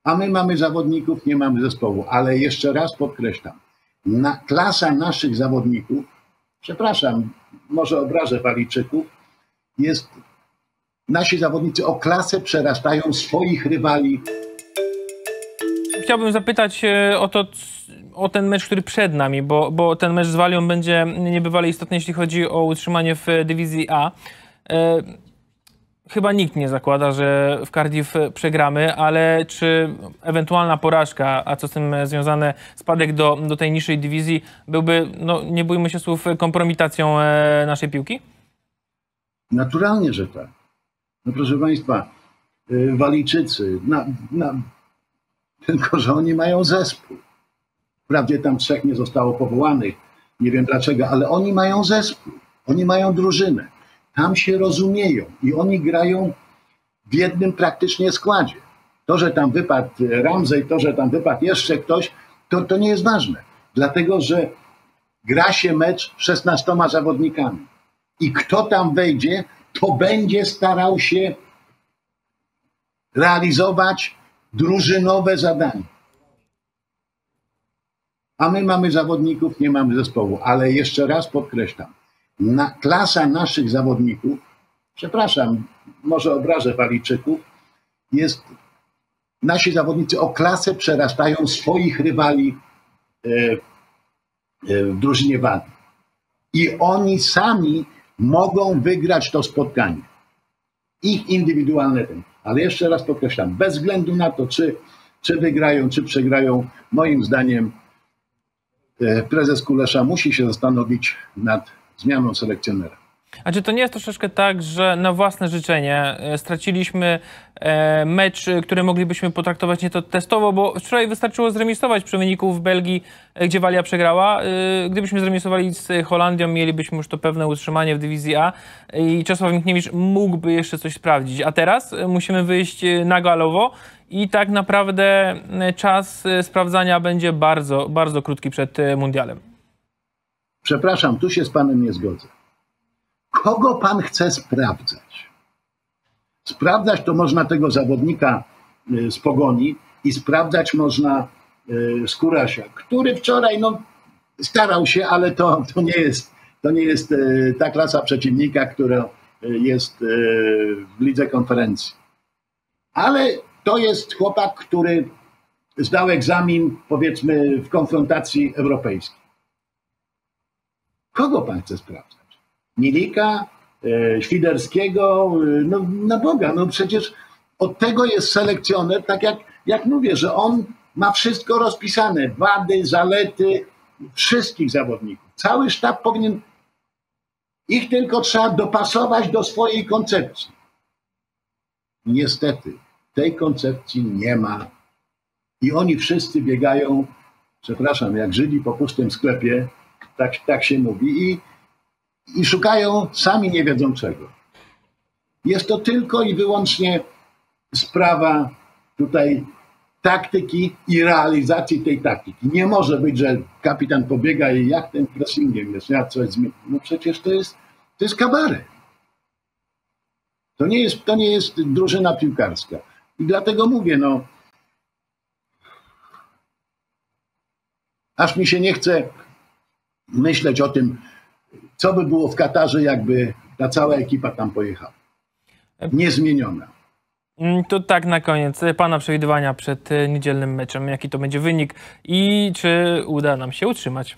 A my mamy zawodników, nie mamy zespołu. Ale jeszcze raz podkreślam, klasa naszych zawodników, przepraszam, może obrażę Walijczyków, nasi zawodnicy o klasę przerastają swoich rywali. Chciałbym zapytać o ten mecz, który przed nami, bo ten mecz z Walią będzie niebywale istotny, jeśli chodzi o utrzymanie w dywizji A. Chyba nikt nie zakłada, że w Cardiff przegramy, ale czy ewentualna porażka, a co z tym związane, spadek do tej niższej dywizji byłby, no nie bójmy się słów, kompromitacją naszej piłki? Naturalnie, że tak. No proszę Państwa, Walijczycy, tylko że oni mają zespół. Wprawdzie tam 3 nie zostało powołanych, nie wiem dlaczego, ale oni mają zespół, oni mają drużynę. Tam się rozumieją i oni grają w jednym praktycznie składzie. To, że tam wypadł Ramsey, to, że tam wypadł jeszcze ktoś, to nie jest ważne. Dlatego, że gra się mecz 16 zawodnikami. I kto tam wejdzie, to będzie starał się realizować drużynowe zadanie. A my mamy zawodników, nie mamy zespołu. Ale jeszcze raz podkreślam, klasa naszych zawodników, przepraszam, może obrażę Walijczyków, nasi zawodnicy o klasę przerastają swoich rywali w drużynie Walii. I oni sami mogą wygrać to spotkanie. Ich indywidualne ten. Ale jeszcze raz podkreślam, bez względu na to, czy wygrają, czy przegrają, moim zdaniem prezes Kulesza musi się zastanowić nad zmianą selekcjonera. A czy to nie jest troszeczkę tak, że na własne życzenie straciliśmy mecz, który moglibyśmy potraktować nieco testowo, bo wczoraj wystarczyło zremisować przy wyniku w Belgii, gdzie Walia przegrała. Gdybyśmy zremisowali z Holandią, mielibyśmy już to pewne utrzymanie w dywizji A i Czesław Michniewicz mógłby jeszcze coś sprawdzić. A teraz musimy wyjść na galowo i tak naprawdę czas sprawdzania będzie bardzo, bardzo krótki przed mundialem. Przepraszam, tu się z panem nie zgodzę. Kogo pan chce sprawdzać? Sprawdzać to można tego zawodnika z Pogoni i sprawdzać można Skórasia, który wczoraj starał się, ale to nie jest ta klasa przeciwnika, która jest w lidze konferencji. Ale to jest chłopak, który zdał egzamin, powiedzmy, w konfrontacji europejskiej. Kogo pan chce sprawdzać? Milika, Świderskiego, no na Boga, no przecież od tego jest selekcjoner, tak jak mówię, że on ma wszystko rozpisane, wady, zalety wszystkich zawodników. Cały sztab powinien, ich tylko trzeba dopasować do swojej koncepcji. Niestety, tej koncepcji nie ma i oni wszyscy biegają, przepraszam, jak Żydzi po pustym sklepie, tak się mówi, i szukają, sami nie wiedzą czego. Jest to tylko i wyłącznie sprawa tutaj taktyki i realizacji tej taktyki. Nie może być, że kapitan pobiega i jak tym pressingiem jest, ja coś zmienię. No przecież to jest kabaret. To nie jest drużyna piłkarska. I dlatego mówię, aż mi się nie chce myśleć o tym, co by było w Katarze, jakby ta cała ekipa tam pojechała. Niezmieniona. To tak na koniec. Pana przewidywania przed niedzielnym meczem. Jaki to będzie wynik i czy uda nam się utrzymać?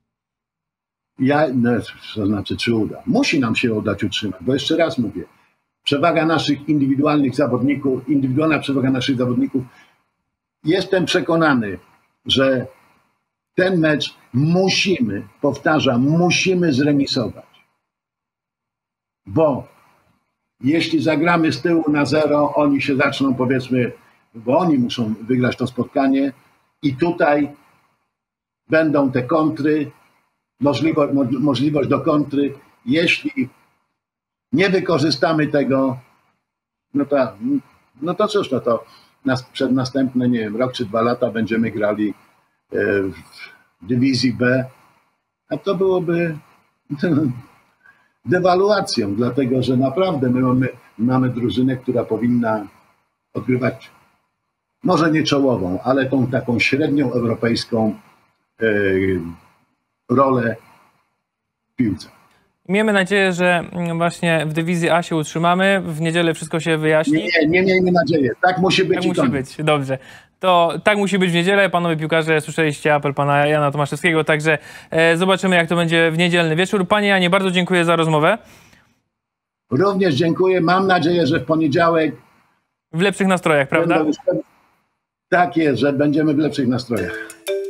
To znaczy, czy uda? Musi nam się udać utrzymać, bo jeszcze raz mówię, przewaga naszych indywidualna przewaga naszych zawodników. Jestem przekonany, że ten mecz musimy zremisować. Bo jeśli zagramy z tyłu na 0, oni się zaczną, powiedzmy, bo oni muszą wygrać to spotkanie i tutaj będą te kontry, możliwość do kontry. Jeśli nie wykorzystamy tego, no to cóż, to przed następne, nie wiem, rok czy 2 lata będziemy grali w dywizji B, a to byłoby dewaluacją, dlatego że naprawdę my mamy drużynę, która powinna odgrywać może nie czołową, ale tą taką średnią europejską rolę w piłce. Miejmy nadzieję, że właśnie w dywizji A się utrzymamy. W niedzielę wszystko się wyjaśni. Nie miejmy nadziei. Tak musi być. Tak i musi koniec. być. Dobrze. To tak musi być w niedzielę. Panowie piłkarze, słyszeliście apel pana Jana Tomaszewskiego, także zobaczymy, jak to będzie w niedzielny wieczór. Panie Janie, bardzo dziękuję za rozmowę. Również dziękuję. Mam nadzieję, że w poniedziałek W lepszych nastrojach, prawda? Tak jest, że będziemy w lepszych nastrojach.